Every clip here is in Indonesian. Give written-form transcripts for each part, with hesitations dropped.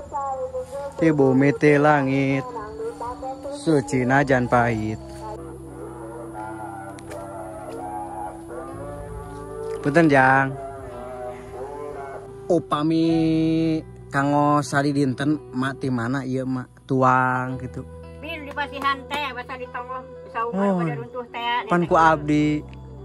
Ti bumi ti langit, suci najan pahit. Punten Jang. Upami kanggo sari dinten mak ti mana ieu mak tuang gitu. Bin di pasihan teh basa ditongong sauman pada runtuh teh. Pan ku abdi.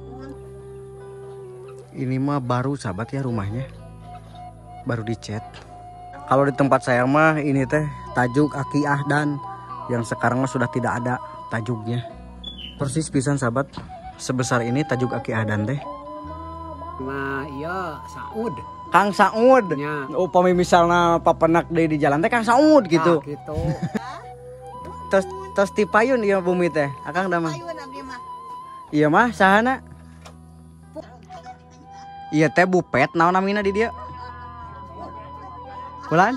Ini mah baru sahabat ya rumahnya. Baru dicat. Kalau di tempat saya mah ini teh tajuk Aki Ahdan yang sekarang mah sudah tidak ada tajuknya. Persis pisan sahabat. Sebesar ini tajuk Aki Ahdan teh. Nah iya Saud. Kang Saud. Ya. Upami misalnya papenak di jalan teh Kang Saud gitu. Nah, gitu. Tos ti payun ieu bumi teh. Akang da mah. Iya mah sahana. Iya teh bupet naon namina di dieu? Kulan?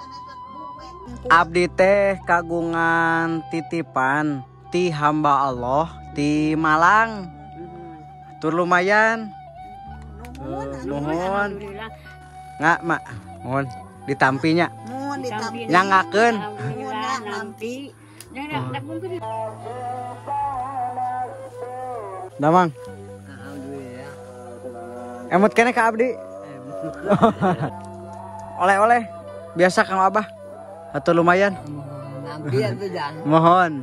Abdi teh kagungan titipan ti hamba Allah di Malang. Tur lumayan. Mohon. Nggak mak, mohon ditampinya. Mohon ditampi. Nyangakeun. Alhamdulillah nampi. Damang. Alhamdulillah. Emot kene ka abdi. Oleh-oleh biasa Kang Abah. Atau lumayan. Nampi atuh Jang. Mohon.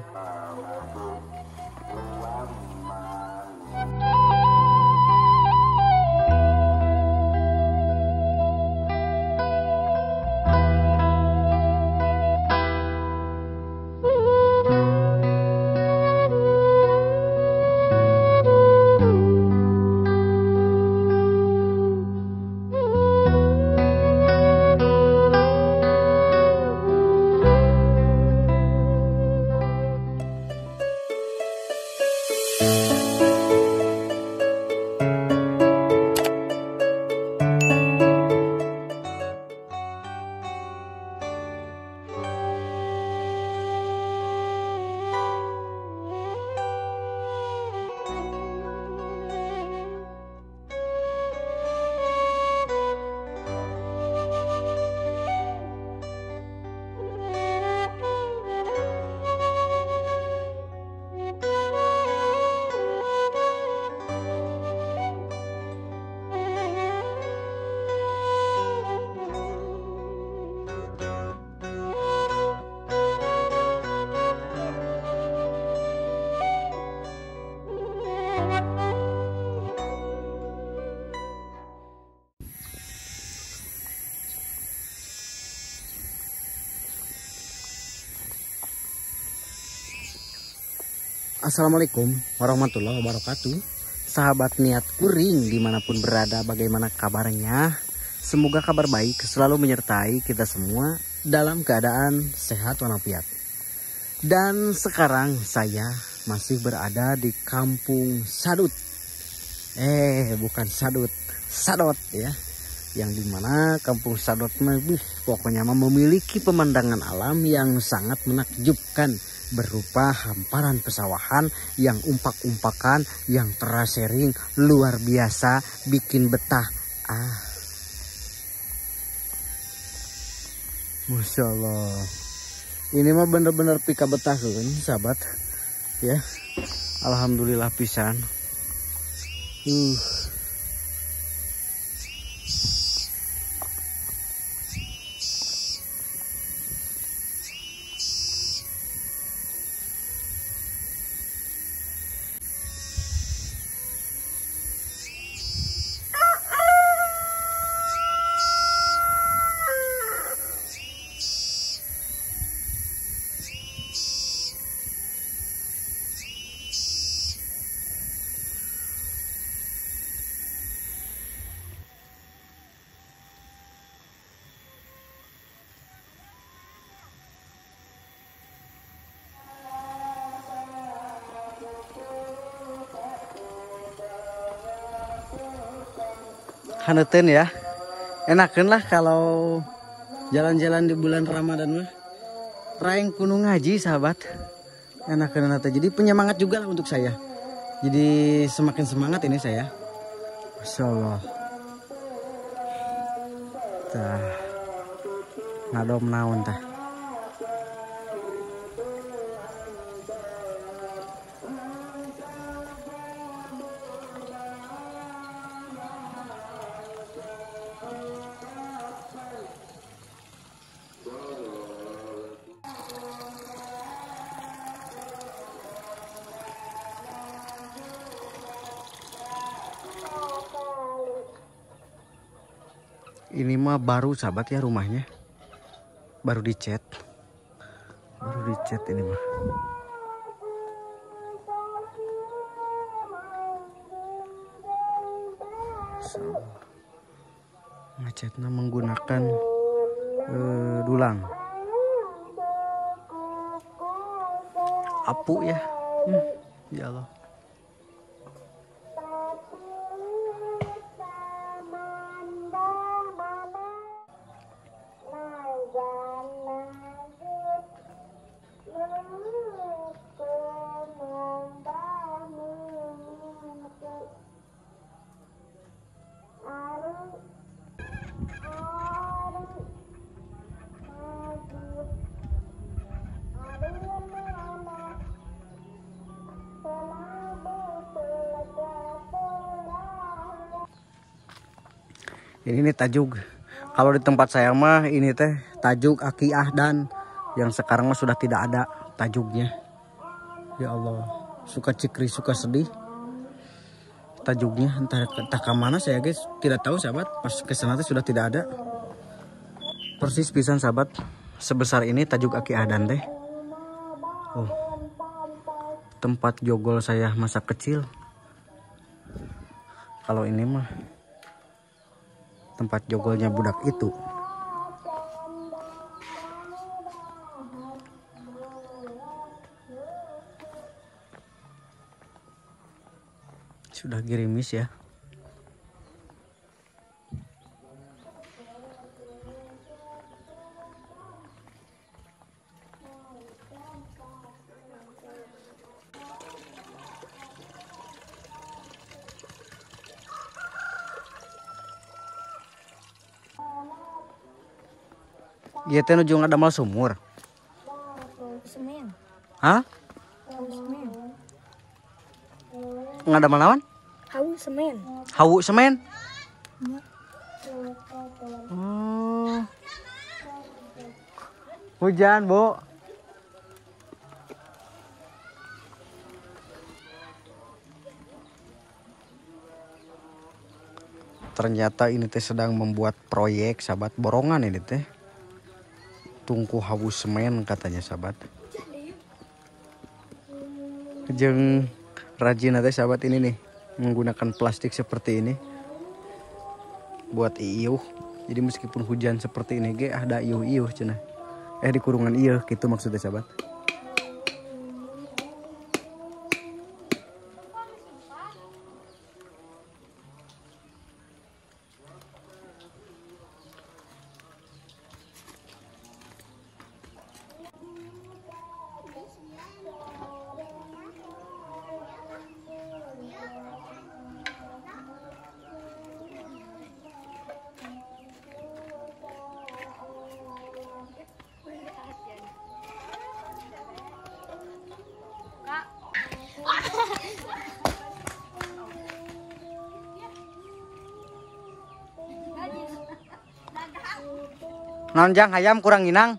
Assalamualaikum warahmatullahi wabarakatuh. Sahabat niat kuring dimanapun berada, bagaimana kabarnya? Semoga kabar baik selalu menyertai kita semua dalam keadaan sehat walafiat. Dan sekarang saya masih berada di Kampung Sadut. Bukan Sadut, Sadot ya. Yang dimana Kampung Sadot pokoknya memiliki pemandangan alam yang sangat menakjubkan, berupa hamparan pesawahan yang umpak-umpakan, yang terasering luar biasa, bikin betah. Masya Allah, ini mah bener-bener pika betah kan sahabat ya. Alhamdulillah pisan. Haneuten ya, enakeun lah kalau jalan-jalan di bulan Ramadan mah. Raeng kudu ngaji sahabat, enakeun nanti. Jadi penyemangat juga lah untuk saya. Jadi semakin semangat ini saya. Masya Allah. ngadom naon teh. Ini mah baru sahabat ya rumahnya. Baru dicat. Baru dicat ini mah. So, ngecatnya menggunakan dulang. Apu ya. Ya Allah. Ini nih tajuk. Kalau di tempat saya mah ini teh tajuk Aki Ahdan yang sekarang mah sudah tidak ada tajuknya. Ya Allah, suka cikri suka sedih. Tajuknya entah ke mana saya guys, tidak tahu sahabat. Pas ke sana teh sudah tidak ada. Persis pisan sahabat. Sebesar ini tajuk Aki Ahdan teh. Oh. Tempat jogol saya masa kecil. Kalau ini mah tempat jogolnya budak itu. Sudah gerimis ya. Iya teh nuju ngadamal sumur. Semen. Hah? Semen. Ngadamal naon? Hawu semen. Hawu semen. Oh. Hujan, Bu. Ternyata ini teh sedang membuat proyek sahabat, borongan ini teh. Tungku hawu semen katanya sahabat. Jeung rajin teh sahabat ini nih menggunakan plastik seperti ini buat iuh. Jadi meskipun hujan seperti ini ge ada iuh-iuh cenah. Di kurungan iuh gitu maksudnya sahabat. Nonjang hayam kurang inang.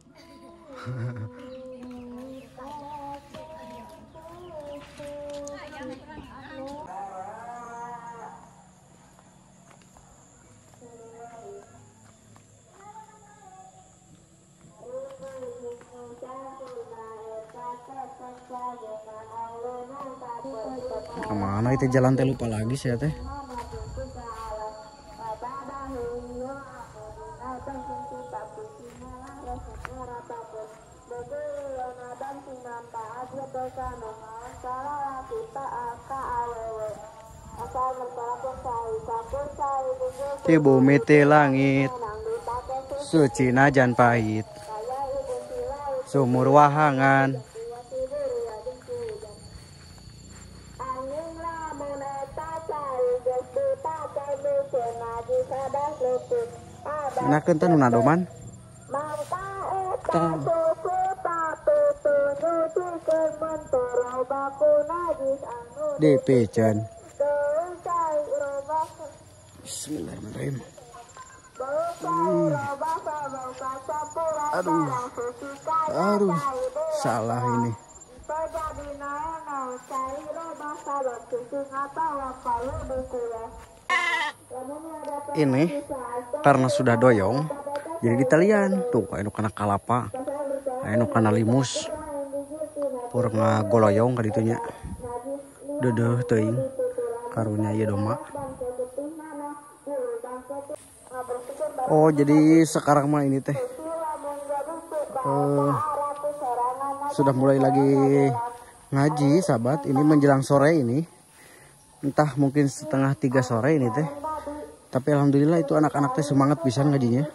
Kemana itu jalan teh lupa lagi saya teh. Ti bumi ti langit, suci najan pahit, sumur wahangan. Enakeun teh nu nadoman. Dipican. Bismillahirrahmanirrahim. Aduh, salah ini. Ini karena sudah doyong, jadi ditalian tuh kayak kena kalapa, kayak kena limus, pur ngagoloyong kaditunya. Dedeh teuing karunya ieu doma. Oh, jadi sekarang mah ini teh sudah mulai lagi ngaji, sahabat. Ini menjelang sore ini, entah mungkin setengah 3 sore ini teh. Tapi alhamdulillah itu anak-anak teh semangat bisa ngajinya.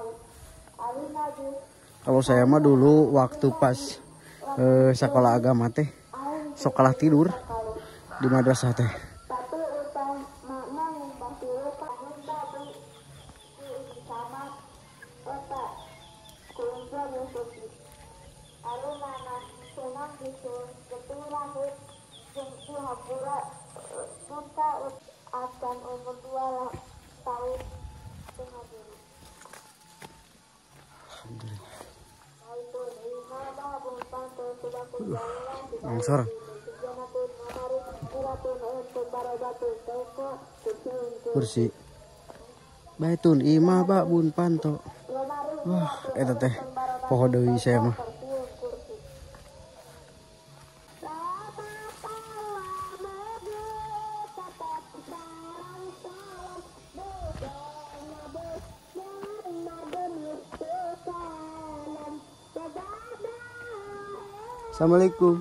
Kalau saya mah dulu waktu pas sekolah agama teh sekolah tidur di madrasah teh. Longsor. Kursi. Baitun imah bun panto. Wah, eta teh poho deui saya mah. Assalamualaikum.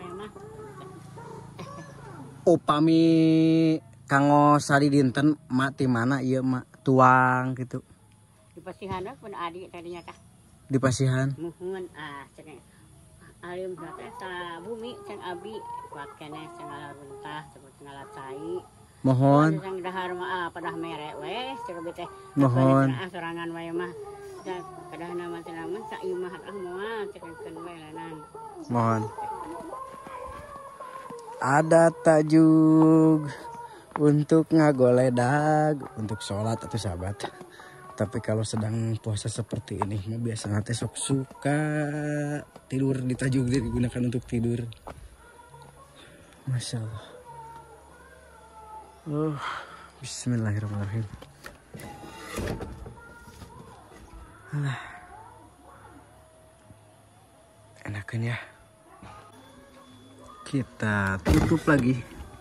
Upami kanggo sari dinten mak ti mana ieu mak tuang gitu. Di pasihan pun adik tadinya kah. Di pasihan. Muhun cenah alim teh sa bumi ceng abi kuat keneh ceng runtah sebut ngalat cai. Mohon. Ceng dahar mah padah mere we ceng teh. Mohon. Sorangan wae mah. Kadah nama tenaman sa ieu mah moal cekeun we lanan. Mohon. Ada tajuk untuk ngagoledag, untuk sholat atau sahabat. Tapi kalau sedang puasa seperti ini, biasanya teh sok suka tidur di tajuk digunakan untuk tidur. Masya Allah. Bismillahirrahmanirrahim. Alah. Enakan ya. Kita tutup lagi.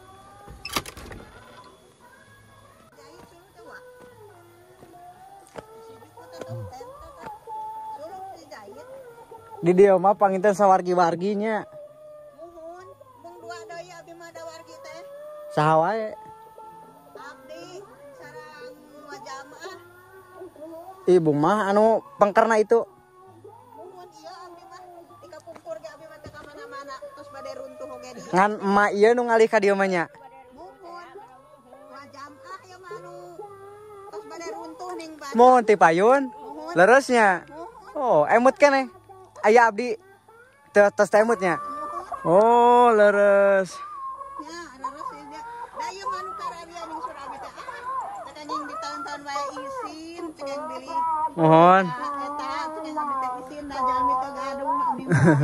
Di dia mah panginten sawargi-warginya. Muhun, mung dua deui abi mah da wargi teh. Saha wae. Abdi sareng wajamaah. Ibu mah anu pengkerna itu. Muhun ieu abdi mah dikapungkur ge abi mah teh ka mana-mana tos bade runtuh oge di. Ngan emak ieu nu ngalih ka dieu mah nya. Muhun. Wajamaah ieu mah anu tos bade runtuh ning bade. Mohon ti payun. Leresnya. Oh, emut keneh. Aya abdi tos emutnya. Oh, leres. Ya, leres ya. Da ieu mah anu karadia ning Surabi teh. Teh ning di tahun-tahun wae isin cek beli. Mohon. Eta cek teh isin da jalmi teh gadung abdi.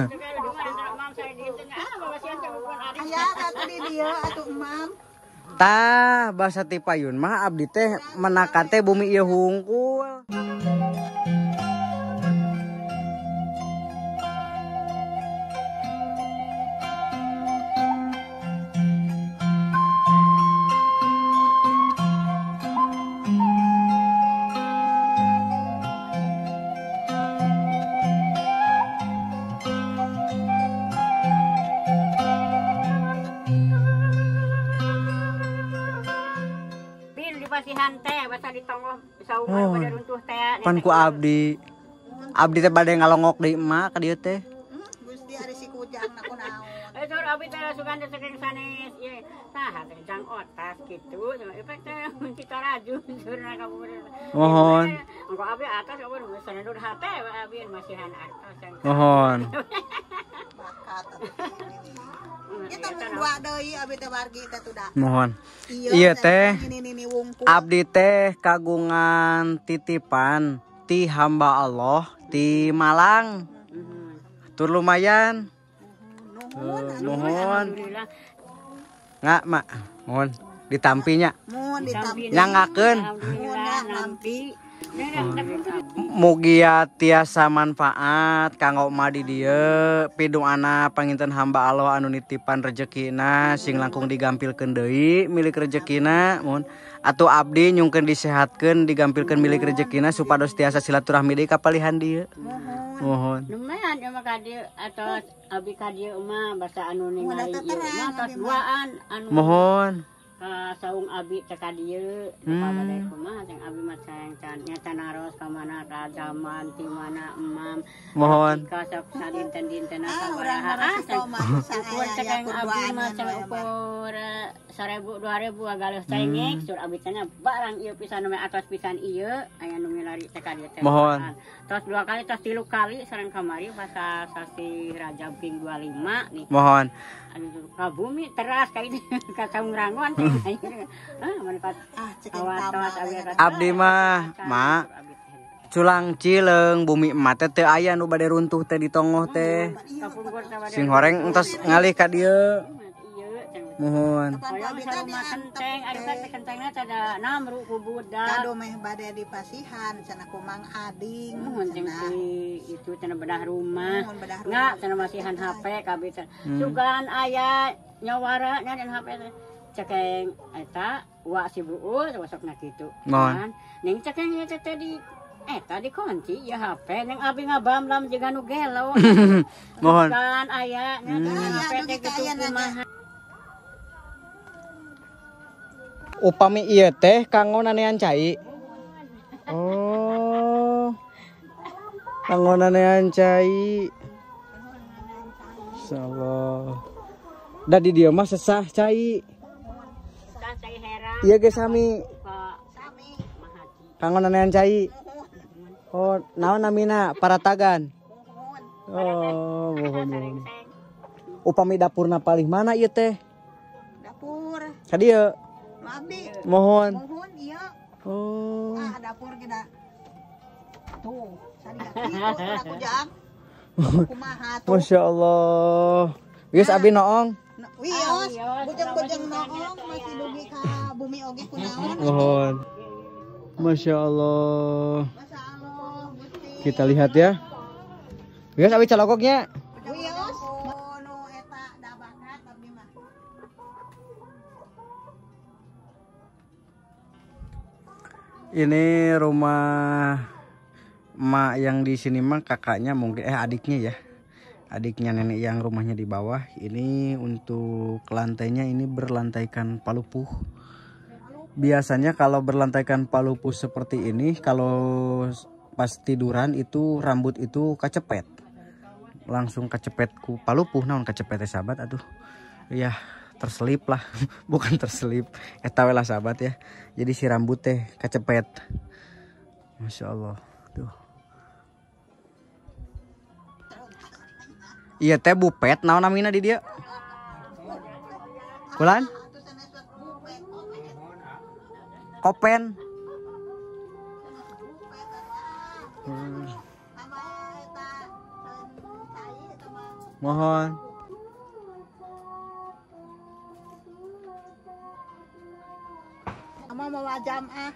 Aya atuh di dieu atuh emam. Tah bahasa ti payun mah abdi teh menakan teh bumi ieu hungkul. Pasihan teh basa ditonggoh bisa umur pada runtuh teh. Pan ku abdi. Abdi teh bade ngalongok di emak ka dieu teh. Gusti ari si kujang na kunaon. Tur abi teh suganda saking sanes ieu saha teh jang otas kitu efek teh kita rajun surna ka bubur. Mohon. Engko abi atas ka bubur sanadud hate abi masihan atas. Mohon. Bakat kita dua deui abi teh wargi teh tuh. Mohon. Iya teh. Ini wungkul. Abdi teh kagungan titipan ti hamba Allah di Malang. Tur lumayan. Mohon. Nggak, Mak. Mohon ditampinya. Mohon ditampi. Nyangakeun. Alhamdulillah nampi. Mugia tiasa manfaat kanggo emak di dieu pidungana panginten hamba Allah anu nitipan rezekina sing langkung digampilkeun deui milik rezekina mun atuh abdi nyungkeun disehatkeun digampilkeun milik rezekina supados tiasa silaturahmi deui ka palihan dieu. Mohon. Lumayan ya mah dieu atau abi ka dieu mah basa anu ningali ieu mah tos duaan anu. Mohon. Ka saung abi teh ka dieu bade kumaha jeung abi mah sayang nya naros ka mana ka zaman ti mana emam. Mohon. Ka sadinten-dinten Urang-urang ukur cekeng abi mah cekeng ukur 1000 2000 agaleuh cengek sur abi teh barang ieu pisan mah atas pisan ieu aya nu milari teh ka dieu teh. Mohon. Tos 2 kali tos 3 kali sareng kamari pas sasi Rajab ping 25 nih. Mohon. Anu ka bumi teras ka ini ka saung rangon. Manfaat awatos Abdi mah, Mak. Culang Cileung bumi emat teh aya nu bade runtuh teh di tongoh teh. Sing horeng entos ngalih ka dieu. Mohon. Kenteng, ada kentengnya ada 6 ruku budak. Kado meh bade di pasihan cenah ku Mang Ading. Cenah itu cenah bedah rumah. Enggak cenah masihan HP kabeh teh. Sugan aya nyawara nya dan HP teh. Cekeng eta wa si buul wasokna kitu. Mohon. Ning cekeng ieu teh di eta dikunci ya HP ning abi ngabamlam juga nu gelo. Mohon. Sugan aya nya HP teh kitu kumaha. Upami ieu teh kanggo nanean cai. Oh. Kanggo nanean cai. Insyaallah. Da di dieu mah sesah cai. Cai herang. Ieu ge sami. Sami mahaji. Kanggo nanean cai. Oh, naon namina? Paratagan. Oh, mohon. Upami dapurna palih mana ieu teh? Dapur. Ka dieu. Abdi. Mohon. Mohon iya. Oh. Dapur kita. Tuh, sari aku jam. Kumaha tuh. Masya Allah. Geus abi noong. Wios, bujang-bujang noong masih dugi ka bumi oge kunaon. Mohon. Masya Allah. Masya Allah, Gusti. Kita lihat ya. Geus abi calokoknya. Wios, nu eta da bakat abdi mah. Ini rumah emak yang di sini mah kakaknya mungkin adiknya ya. Adiknya nenek yang rumahnya di bawah. Ini untuk lantainya ini berlantaikan palupuh. Biasanya kalau berlantaikan palupuh seperti ini kalau pas tiduran itu rambut itu kacepet. Langsung kacepet ku palupuh naon kacepetnya sahabat aduh. Ya terselip lah. Bukan terselip. Eta we lah sahabat ya. Jadi si rambut teh kacepet. Masya Allah. Tuh. Iya teh bupet naon namina di dia? Kulan? Kopen. Mohon. Ama mau jamaah.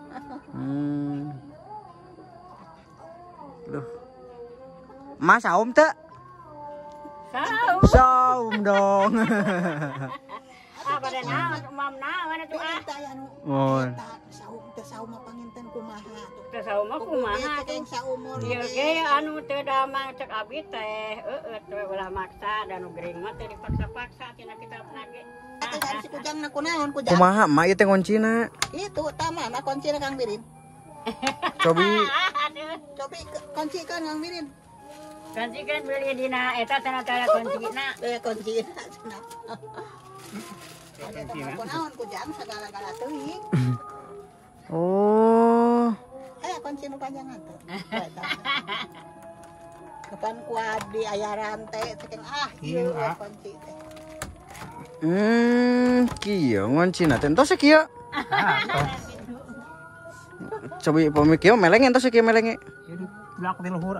Duh. Mas saum teh? Saum dong. Pada naon umam naon atuh ah. Mohon. Saum mah panginten kumaha. Teu saum mah kumaha Cekeng saumur. ieu ge anu teu damang cek abi teh teu ulah maksa dan nu gering mah teu dipaksa-paksa tina kitabna ge. Atuh cari si kujangna kunaon kujang. Kumaha emak ieu teh kuncina? Itu tamana kuncina Kang Mirin. Cobi Cobi kunci kan Kang Mirin. Kunci kan beli dina eta tanda-tanda kuncina. Kunci cenah. Ada naon ku jam segala-gala teuing. Oh. Kunci nu panjangan tuh. Kapan ku abdi aya rantai ceking ieu kunci teh. Kieu ngoncina teh entos kieu. Coba pemikir meleng entos kieu melenge. Jadi belak di luhur.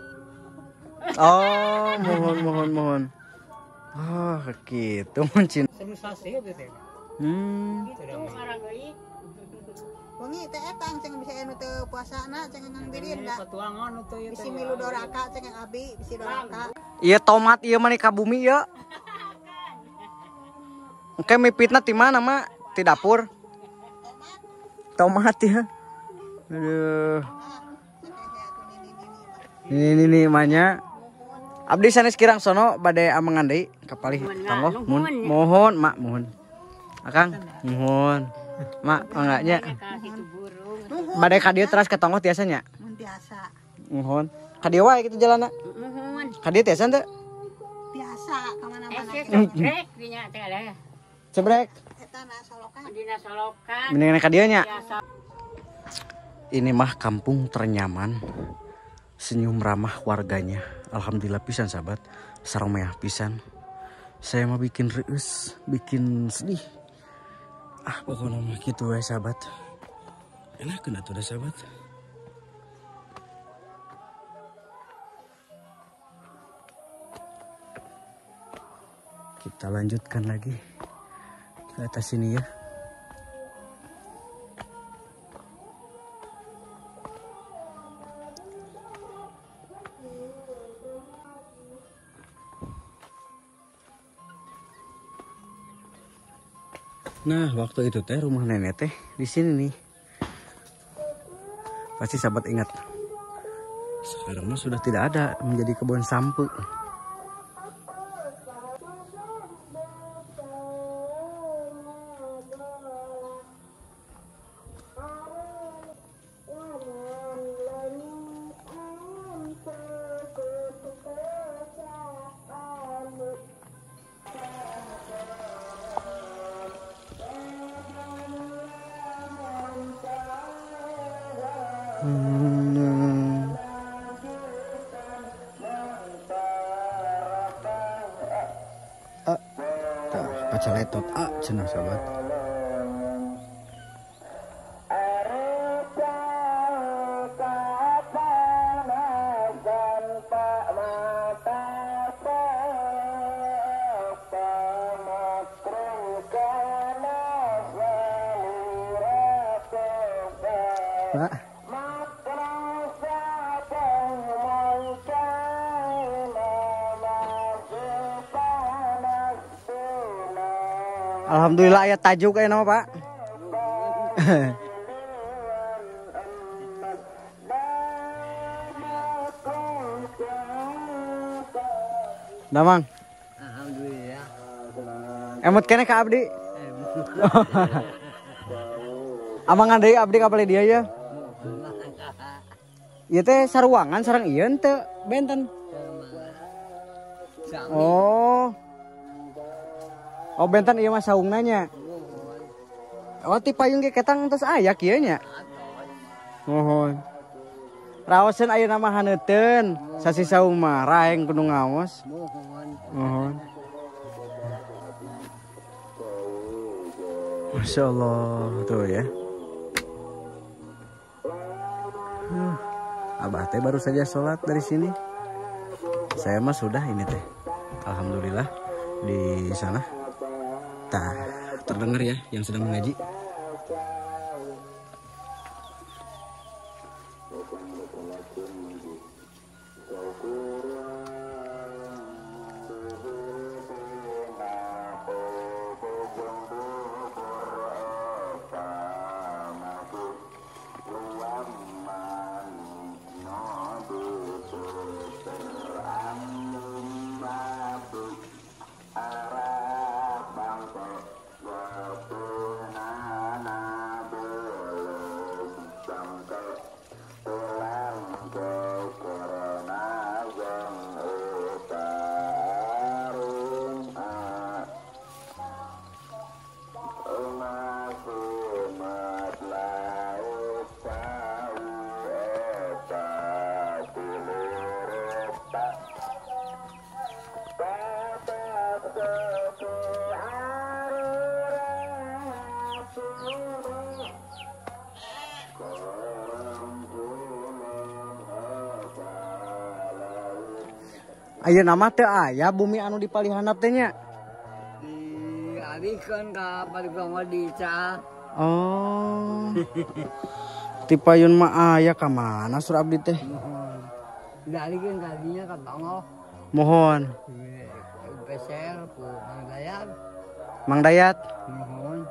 Oh, mohon. Oh, gitu ngoncina. Sensasi itu teh. Gitu ngarang deui. Wengi teh etang cenah bisa anu teu puasana cenah nang dirin da. Patuangan itu ya. Bisi milu doraka cenah abi bisi doraka. Iya tomat ieu mah ka bumi ieu. Oke mipitna di mana, Mak? Di dapur. Tomat ya. Aduh. Ini manya. Abdi sanes kirang sono bade amangan deui kapalih tonggo. Mohon, Mak, mohon. Akang, mohon. Mak, enggaknya. Bade ka dieu teras ke tonggo tiasanya. Mun biasa. Mohon. Ka dieu wae kitu jalanna. Mohon. Ka dieu tiasa teu? Biasa ka mana-mana. Cebrek dinya teh ada. Cebrek. Eta na solokan. Dina solokan. Mendingan ka dieu nya. Biasa. Ini mah kampung ternyaman. Senyum ramah warganya. Alhamdulillah pisan sahabat. Sareng meyah pisan. Saya mah bikin reus, bikin sedih. Pokoknya mah gitu ya sahabat. Enak kena tuh dah sahabat. Kita lanjutkan lagi ke atas sini ya. Nah, waktu itu teh rumah nenek teh di sini nih. Pasti sahabat ingat. Sekarang mah sudah tidak ada, menjadi kebun sampu. Kaca letot cenah sahabat. Pak. Alhamdulillah ayat tajuk kayak nama Pak. Damang. Alhamdulillah. Emot kene ka abdi. Amangan deui abdi ka bali dia ya. Ieu teh saruangan sareng ieu teu benten. Oh. Oh benten ieu mah saungna nya. Oh ti payung ge ketang tos aya kieu nya. Mohon. Raoseun ayeuna mah haneuteun. Sasi saung mah raeng kudu ngaos. Mohon. Masya Allah tuh ya. Abah teh baru saja sholat dari sini. Saya mah sudah ini teh. Alhamdulillah di sana. Tah, terdengar ya yang sedang mengaji. Ayeuna nama teu aya bumi anu dipalihanap teh nya. Dialihkeun ka Paligongol di Ical. Oh. Ti payun mah aya ka mana Sur abdi teh? Mohon. Dialihkeun ka dinya ka Tongol. Mohon. Peser ku Mang Dayat. Mang Dayat. Mohon.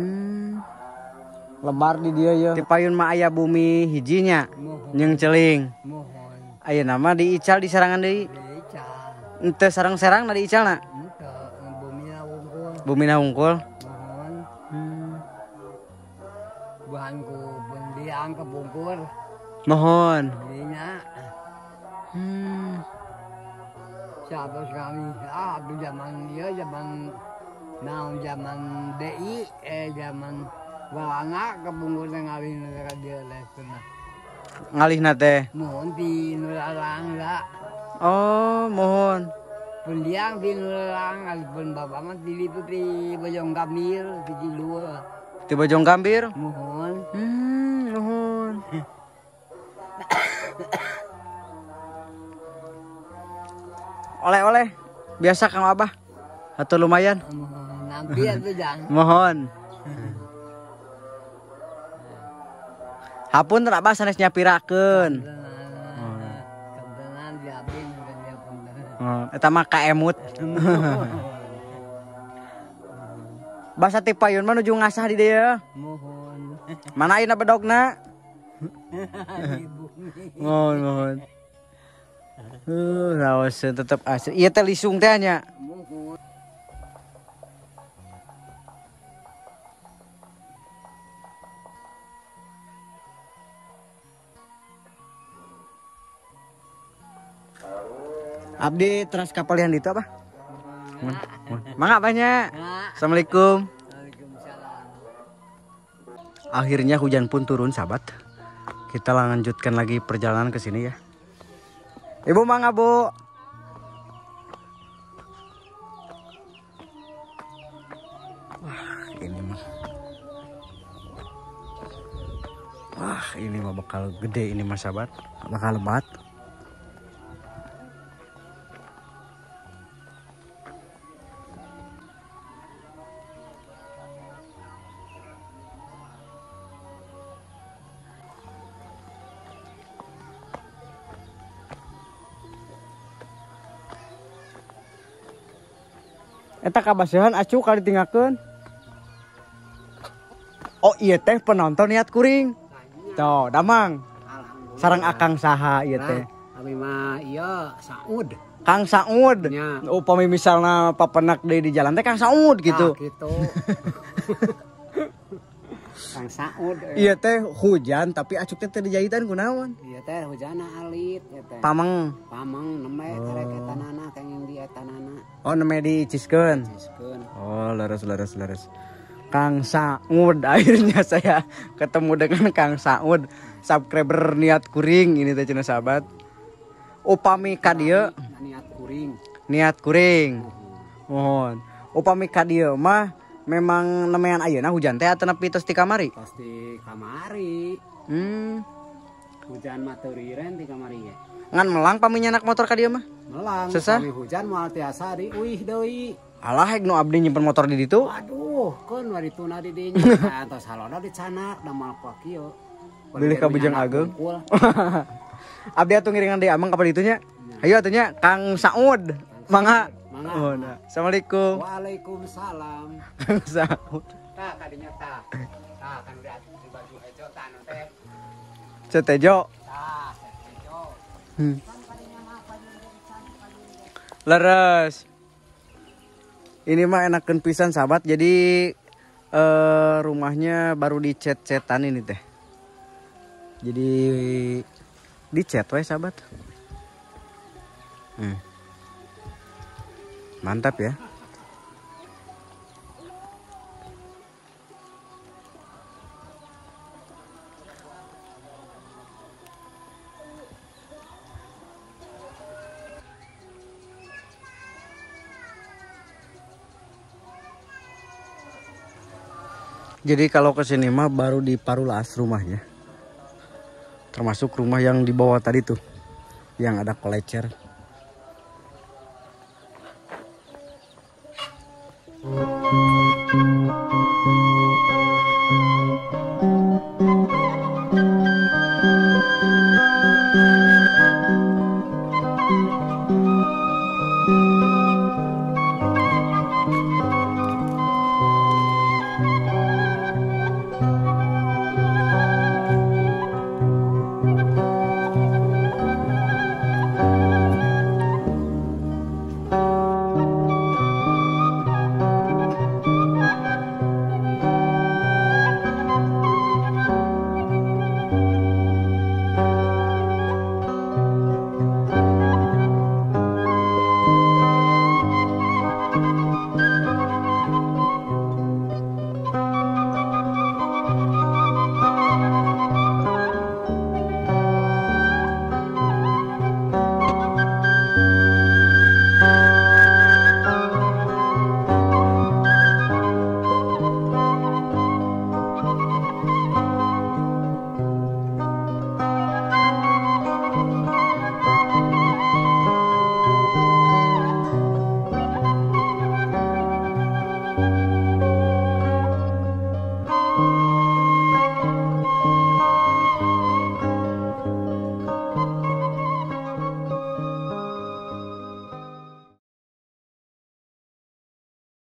Lebar di dia ya. Ti payun mah aya bumi hijinya. Mohon. Jeung celing. Mohon. Ayeuna mah di Ical di sarangan deui. Di Ical. Henteu sareng-serang di Icalna. Henteu bumina wungkul. Bumina hungkul. Mohon. Bahan ku bendiang ke bungkur. Mohon. Dinya. Siapa kami? Abdi zaman dia zaman naon zaman DI zaman walanga ke bungkur ngalih negara dia lesna. Ngalihna teh. Mohon di Nuralang lah. Oh, mohon. Pendiang di Nuralang alipun bapak mah diliput di Bojong Gambir di Cilua. Ti Bojong Gambir. Mohon. Mohon. Oleh-oleh biasa Kang Abah atau lumayan? Mohon nampi atuh jang. Mohon. Hapun teu Abah sanes nyapirakeun. Kebetulan diabin kan dia punten. Eta mah kaemut. Basa ti payun mah nuju ngasah di dieu. Mohon. Mana ayeuna bedogna? Mohon. Raoseun tetep asli. Ieu teh lisung teh nya. Mohon. Abdi teras kapalian itu apa? Mangga banyak. Assalamualaikum. Waalaikumsalam. Akhirnya hujan pun turun, sahabat. Kita lanjutkan lagi perjalanan ke sini ya. Ibu mangga, Bu. Wah, ini mah bakal gede ini mah, sahabat. Bakal lebat. Eta kabasihan acu kali tinggalkeun. Oh iya teh penonton niat kuring. Tuh, damang. Sareng Akang saha ieu teh. Abi mah ieu Saud. Kang Saud. Ya. Upami misalna papenak deui di jalan teh Kang Saud gitu. Nah, gitu. Kang Saud. Iya teh hujan tapi acuk teh dijahitan kunaon? Iya teh hujanna alit ya teh. Pameng. Pameng neme karek etanana kenging di etanana. Oh neme diciskeun. Ciskeun. Oh leres. Kang Saud, akhirnya saya ketemu dengan Kang Saud, subscriber niat kuring ini teh cenah sahabat. Upami ka dieu niat kuring. Mohon. Upami ka dieu mah memang nemean ayeuna hujan teh atau nepi tos ti kamari? Pasti kamari. Hujan mah teu riren di kamari ya. Ngan melang pami nyanak motor ka dieu mah? Melang. Sesah? Kami hujan moal tiasa di uih deui. Alah hek nu abdi nyimpen motor di ditu. Aduh, kan warituna di dinya. Antos haloda dicanak da malpa kieu. Bilih ka Bujang Ageng. Abdi atuh ngiringan deui amang ka ditunya. Hayu atuh nya Kang Saud. Mangga. Oh, nah. Assalamualaikum. Waalaikumsalam. Kang Saud. Tah kadinya tah. Tah kan udah di baju ejo tah nu teh. Cetejo. Tah, ejo. Leres. Ini mah enakeun pisan sahabat. Jadi rumahnya baru dicet-cetan ini teh. Jadi dicet we sahabat. Mantap ya. Jadi kalau kesini mah baru di Parulas rumahnya. Termasuk rumah yang di bawah tadi tuh. Yang ada kolecer.